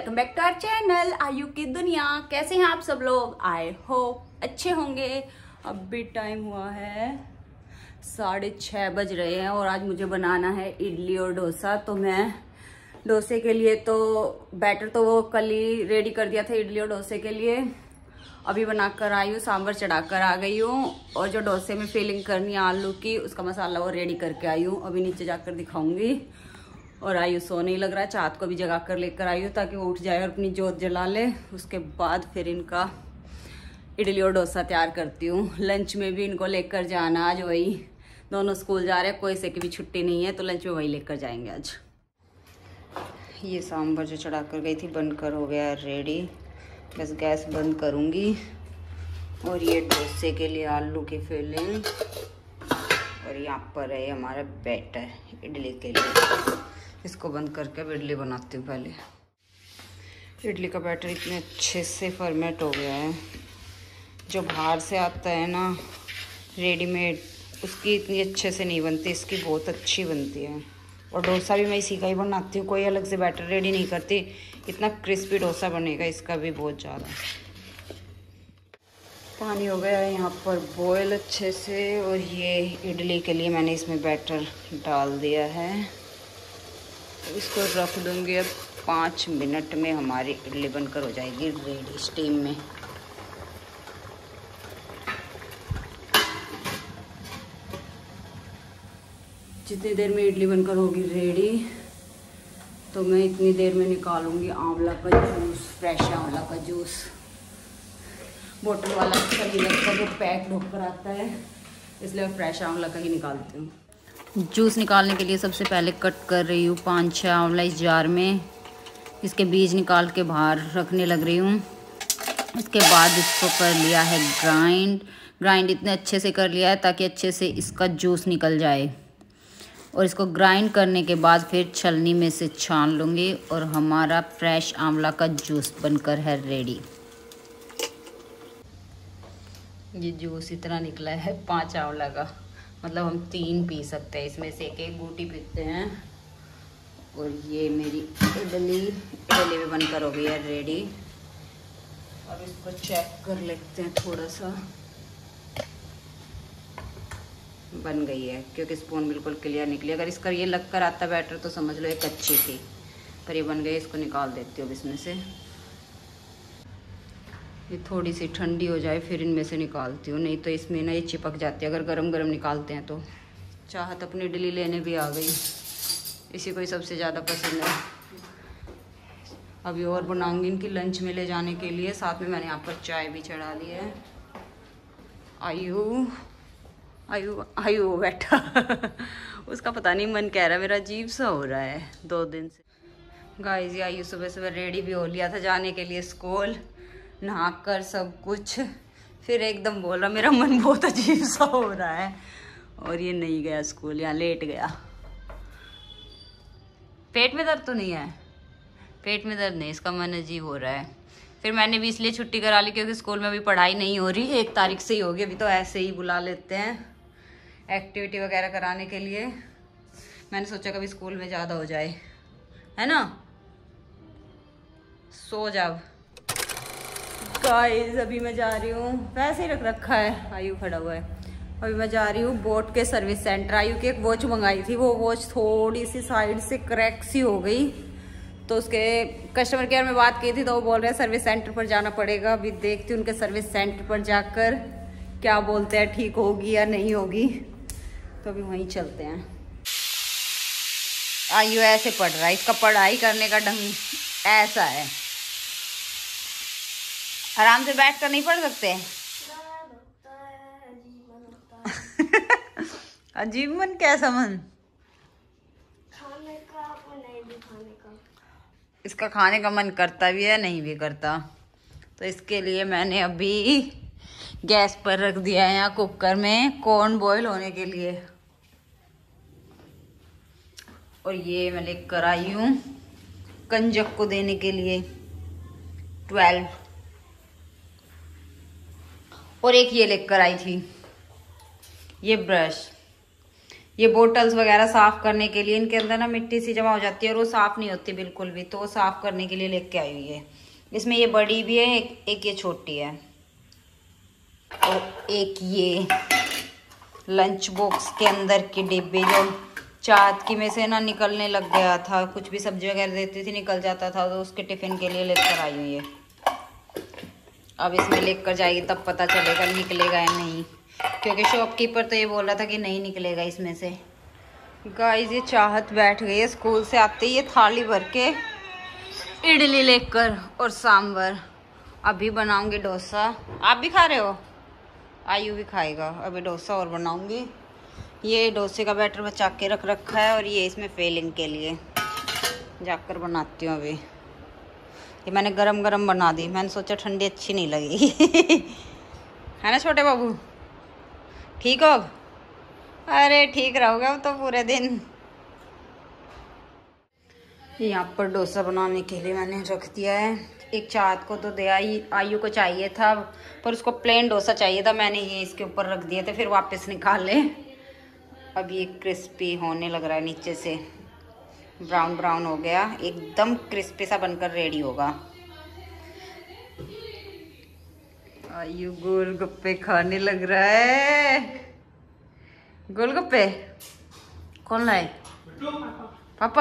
Welcome back to our channel आयु की दुनिया। कैसे हैं आप सब लोग? आई होप अच्छे होंगे। अभी टाइम हुआ है 6:30 बज रहे हैं और आज मुझे बनाना है इडली और डोसा। तो मैं डोसे के लिए तो बैटर तो वो कल ही रेडी कर दिया था इडली और डोसे के लिए। अभी बनाकर आई हूँ, सांभर चढ़ाकर आ गई हूँ और जो डोसे में फिलिंग करनी है आलू की उसका मसाला वो रेडी करके आई हूँ। अभी नीचे जाकर दिखाऊंगी। और आयु सोने ही लग रहा है, चाँद को भी जगा कर लेकर आई हूँ ताकि वो उठ जाए और अपनी जोत जला ले। उसके बाद फिर इनका इडली और डोसा तैयार करती हूँ। लंच में भी इनको लेकर जाना, आज वही दोनों स्कूल जा रहे हैं, कोई से की भी छुट्टी नहीं है तो लंच में वही लेकर जाएंगे आज। ये सांभर जो चढ़ा कर गई थी बनकर हो गया रेडी, बस गैस बंद करूँगी। और ये डोसे के लिए आलू की फिलिंग और यहाँ पर है हमारा बैटर इडली के लिए। इसको बंद करके अब इडली बनाती हूँ। पहले इडली का बैटर इतने अच्छे से फर्मेंट हो गया है, जो बाहर से आता है ना रेडीमेड उसकी इतनी अच्छे से नहीं बनती, इसकी बहुत अच्छी बनती है। और डोसा भी मैं इसी का ही बनाती हूँ, कोई अलग से बैटर रेडी नहीं करती। इतना क्रिस्पी डोसा बनेगा इसका भी बहुत ज़्यादा। पानी हो गया है यहाँ पर बॉयल अच्छे से और ये इडली के लिए मैंने इसमें बैटर डाल दिया है। इसको रख दूँगी अब 5 मिनट में हमारी इडली बनकर हो जाएगी रेडी स्टीम में। जितनी देर में इडली बनकर होगी रेडी तो मैं इतनी देर में निकालूंगी आंवला का जूस, फ्रेश आंवला का जूस। बोतल वाला अच्छा नहीं लगता, जो पैक होकर आता है, इसलिए मैं फ्रेश आंवला का ही निकालती हूँ। जूस निकालने के लिए सबसे पहले कट कर रही हूँ 5-6 आंवला इस जार में। इसके बीज निकाल के बाहर रखने लग रही हूँ। इसके बाद इसको कर लिया है ग्राइंड इतने अच्छे से कर लिया है ताकि अच्छे से इसका जूस निकल जाए। और इसको ग्राइंड करने के बाद फिर छलनी में से छान लूँगी और हमारा फ्रेश आंवला का जूस बनकर है रेडी। ये जूस इतना निकला है 5 आंवला का, मतलब हम 3 पी सकते हैं, इसमें से एक बूटी पीते हैं। और ये मेरी इडली भी बनकर हो गई है रेडी। अब इसको चेक कर लेते हैं, थोड़ा सा बन गई है क्योंकि स्पून बिल्कुल क्लियर निकली। अगर इसका ये लग कर आता बैटर तो समझ लो एक अच्छी थी, पर ये बन गई। इसको निकाल देती हूँ अब इसमें से। ये थोड़ी सी ठंडी हो जाए फिर इनमें से निकालती हूँ, नहीं तो इसमें ना ये चिपक जाती है अगर गरम गरम निकालते हैं तो। चाहत अपनी इडली लेने भी आ गई, इसी को ही सबसे ज़्यादा पसंद है। अभी और बनाऊंगी इनकी लंच में ले जाने के लिए। साथ में मैंने यहाँ पर चाय भी चढ़ा दी है। आयु आयु आयु बैठा उसका पता नहीं मन कह रहा है, मेरा अजीब सा हो रहा है 2 दिन से। गाइस ये आयु सुबह सुबह रेडी भी हो लिया था जाने के लिए स्कूल, नहा कर सब कुछ। फिर एकदम बोला मेरा मन बहुत अजीब सा हो रहा है और ये नहीं गया स्कूल, यहाँ लेट गया। पेट में दर्द तो नहीं है? पेट में दर्द नहीं, इसका मन अजीब हो रहा है। फिर मैंने भी इसलिए छुट्टी करा ली क्योंकि स्कूल में अभी पढ़ाई नहीं हो रही, 1 तारीख से ही होगी। अभी तो ऐसे ही बुला लेते हैं एक्टिविटी वगैरह कराने के लिए। मैंने सोचा कभी स्कूल में ज़्यादा हो जाए, है ना। सो जाओ गाइस। अभी मैं जा रही हूँ, वैसे ही रख रखा है, आयु खड़ा हुआ है। अभी मैं जा रही हूँ बोट के सर्विस सेंटर। आयु की एक वॉच मंगाई थी, वो वॉच थोड़ी सी साइड से क्रैक सी हो गई, तो उसके कस्टमर केयर में बात की थी तो वो बोल रहे हैं सर्विस सेंटर पर जाना पड़ेगा। अभी देखती हूँ उनके सर्विस सेंटर पर जाकर क्या बोलते हैं, ठीक होगी या नहीं होगी। तो अभी वहीं चलते हैं। आयु ऐसे पढ़ रहा है, इसका पढ़ाई करने का ढंग ऐसा है। आराम से बैठ कर नहीं पढ़ सकते? अजीब मन? कैसा मन? खाने का और नहीं भी खाने का। इसका खाने का मन करता भी है नहीं भी करता, तो इसके लिए मैंने अभी गैस पर रख दिया है यहाँ कुकर में कॉर्न बॉईल होने के लिए। और ये मैं लेकर आई हूँ कंजक को देने के लिए 12। और एक ये लेकर आई थी ये ब्रश, ये बोटल्स वगैरह साफ करने के लिए, इनके अंदर ना मिट्टी सी जमा हो जाती है और वो साफ नहीं होती बिल्कुल भी, तो वो साफ करने के लिए लेके आई हुई है। इसमें ये बड़ी भी है, एक ये छोटी है, और एक ये लंच बॉक्स के अंदर के डिब्बे जो चाहत की में से ना निकलने लग गया था, कुछ भी सब्जी वगैरह देती थी निकल जाता था, तो उसके टिफिन के लिए लेकर आई हुई है। अब इसमें लेकर जाएगी तब पता चलेगा निकलेगा या नहीं, क्योंकि शॉपकीपर तो ये बोल रहा था कि नहीं निकलेगा इसमें से। गाइस ये चाहत बैठ गई है स्कूल से आते ही ये थाली भर के इडली लेकर और सांभर। अभी बनाऊंगी डोसा। आप भी खा रहे हो? आयु भी खाएगा। अभी डोसा और बनाऊंगी। ये डोसे का बैटर बचा के रख रखा है और ये इसमें फिलिंग के लिए जाकर बनाती हूँ। अभी ये मैंने गरम गरम बना दी, मैंने सोचा ठंडी अच्छी नहीं लगेगी है ना छोटे बाबू? ठीक हो? अरे ठीक रहोगे अब तो पूरे दिन। यहाँ पर डोसा बनाने के लिए मैंने रख दिया है। एक चाहत को तो दे आई, आयु को चाहिए था पर उसको प्लेन डोसा चाहिए था, मैंने ये इसके ऊपर रख दिए थे, फिर वापस निकाले। अब ये क्रिस्पी होने लग रहा है, नीचे से ब्राउन ब्राउन हो गया, एकदम क्रिस्पी सा बनकर रेडी होगा। आयु गोलगप्पे खाने लग रहा है। गोलगप्पे कौन लाए? पापा।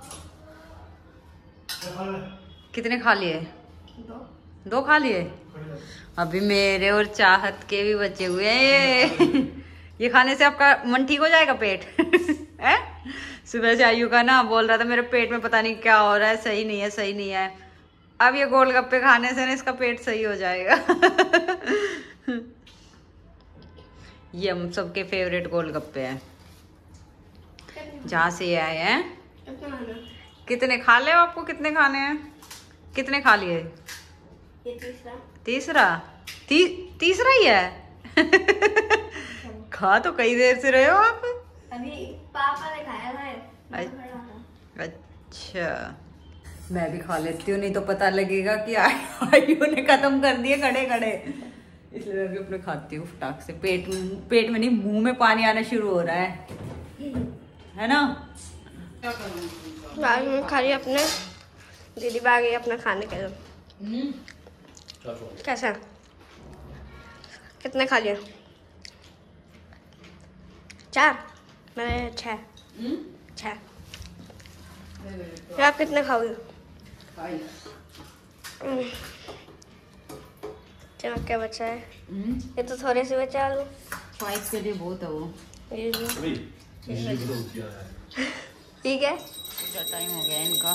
कितने खा लिए? दो खा लिए। अभी मेरे और चाहत के भी बचे हुए हैं ये खाने से आपका मन ठीक हो जाएगा, पेट है? सुबह से आयु का ना बोल रहा था मेरे पेट में पता नहीं क्या हो रहा है, सही नहीं है सही नहीं है। अब ये गोलगप्पे खाने से ना इसका पेट सही हो जाएगा ये हम सबके फेवरेट गोलगप्पे हैं जहाँ से ये आए हैं। कितने खा ले? आपको कितने खाने हैं? कितने खा लिए? ये तीसरा तीसरा ही है खा तो कई देर से रहे हो आप। अभी पापा ने खाया था। अच्छा मैं भी खा लेती हूँ, नहीं तो पता लगेगा कि आयु ने खत्म कर दिए खड़े खड़े, इसलिए मैं भी अपने खाती हूँ फटाक से। पेट में नहीं, मुंह में पानी आना शुरू हो रहा है ना? खा रही अपने दीदी आ गई अपना खाने के लिए। कैसा? कितने खा लिए? 4? मैंने 6। आप कितने खाओगे? चलो क्या बचा है? ये तो थोड़े से बचा। आलू 5 के लिए बहुत है वो। ठीक है, टाइम हो गया इनका।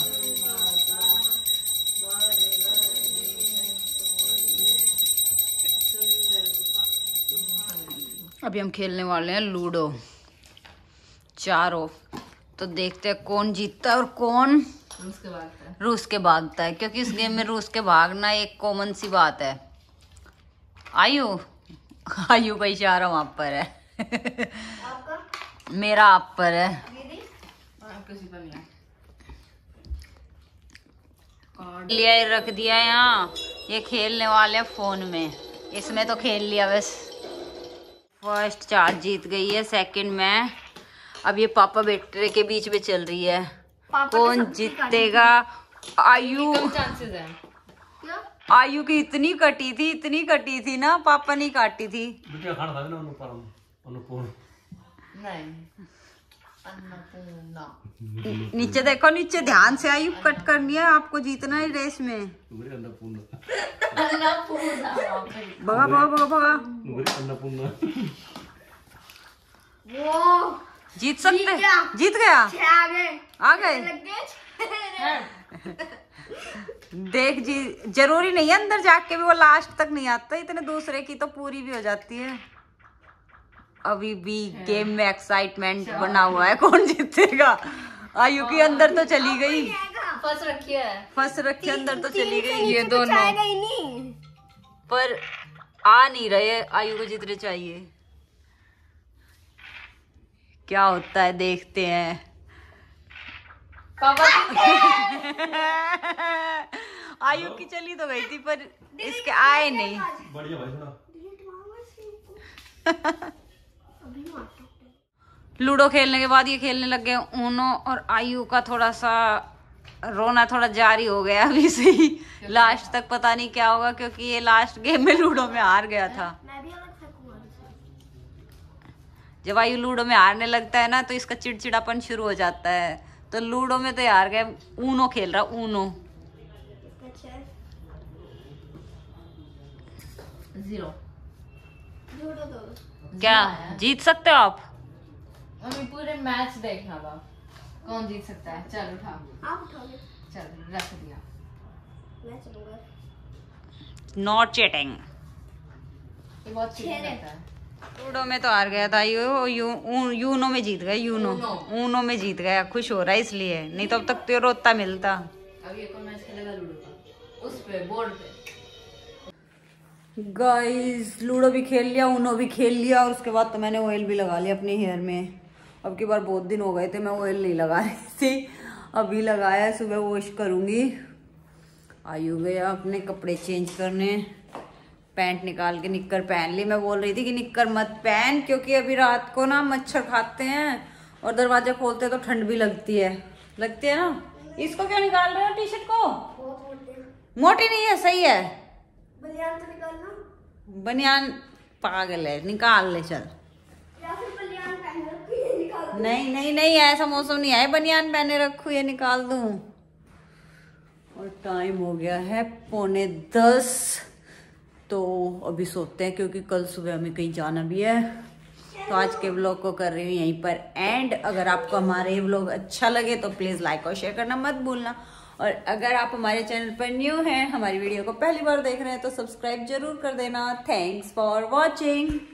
अभी हम खेलने वाले हैं लूडो चारों, तो देखते हैं कौन जीतता है और कौन रूस के भागता है, क्योंकि इस गेम में रूस के भागना एक कॉमन सी बात है। आयु का इशारा वहां पर है आपका? मेरा आप पर है। लिया रख दिया यहाँ, ये खेलने वाले हैं फोन में, इसमें तो खेल लिया बस। फर्स्ट चार्ज जीत गई है, सेकंड में। अब ये पापा बेटे के बीच में चल रही है, कौन जीतेगा? आयु आयु की इतनी कटी थी ना, पापा नहीं काटी थी। नीचे देखो, नीचे ध्यान से। आयु कट करनी है आपको, जीतना है रेस में। भगा भगा भगा भगा, जीत सकते? जीत गया? आ गए देख जी, जरूरी नहीं है अंदर जाके भी वो लास्ट तक नहीं आता, इतने दूसरे की तो पूरी भी हो जाती है। अभी भी गेम में एक्साइटमेंट बना हुआ है, कौन जीतेगा? आयु की अंदर तो चली गई, फंस रखी है अंदर तो चली गई। ये दोनों पर आ नहीं रहे, आयु को जितने चाहिए। क्या होता है देखते हैं। आयु की चली तो गई थी पर इसके आए नहीं। लूडो खेलने के बाद ये खेलने लग गए ऊनो, और आयु का थोड़ा सा रोना थोड़ा जारी हो गया अभी से ही। लास्ट तक पता नहीं क्या होगा, क्योंकि ये लास्ट गेम में लूडो में हार गया था। जब आयु लूडो में हारने लगता है ना तो इसका चिड़चिड़ापन शुरू हो जाता है। तो लूडो में तो हार गया, ऊनो खेल रहा, ऊनो। 0 क्या जीत सकते हो आप? मम्मी पूरे मैच देखना था, कौन जीत सकता है। चल उठा, आप उठाओगे। चल रख दिया, मैं चलूंगा। Not cheating. ये बहुत चीटिंग करता है। लूडो में तो हार गया था, यूनो में जीत गया, ऊनो में जीत गया। खुश हो रहा है इसलिए, नहीं तो अब तक तो रोता मिलता। अब ये कौन मैच खेलेगा लूडो का? उस पे बोर्ड पे। गाइस लूडो भी खेल लिया, ऊनो भी खेल लिया, और उसके बाद तो मैंने ऑयल भी लगा लिया अपने हेयर में। अब की बार बहुत दिन हो गए थे मैं ऑयल नहीं लगा रही थी, अभी लगाया, सुबह वॉश करूंगी। आयु गया अपने कपड़े चेंज करने, पैंट निकाल के निक्कर पहन ली। मैं बोल रही थी कि निक्कर मत पहन, क्योंकि अभी रात को ना मच्छर खाते हैं और दरवाजा खोलते तो ठंड भी लगती है ना। इसको क्यों निकाल रहे हो टी शर्ट को? मोटी नहीं है, सही है। बनियान तो निकालना। बनियान पागल है, निकाल ले चल। या फिर बनियान पहन रखी है, निकाल दो। नहीं ऐसा मौसम नहीं है बनियान पहने रखूं ये निकाल दूं। और टाइम हो गया है 9:45, तो अभी सोते हैं, क्योंकि कल सुबह हमें कहीं जाना भी है। तो आज के व्लॉग को कर रही हूँ यहीं पर एंड। अगर आपको हमारे व्लॉग अच्छा लगे तो प्लीज लाइक और शेयर करना मत भूलना, और अगर आप हमारे चैनल पर न्यू हैं, हमारी वीडियो को पहली बार देख रहे हैं, तो सब्सक्राइब जरूर कर देना। Thanks for watching.